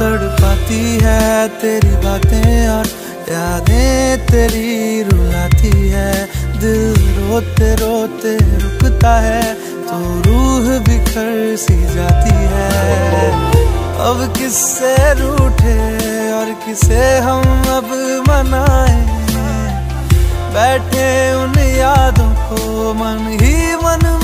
तड़पाती है तेरी बातें और यादें तेरी रुलाती है। दिल रोते रोते रुकता है तो रूह बिखर सी जाती है। अब किससे रूठे और किसे हम अब मनाएं, बैठे उन यादों को मन ही मन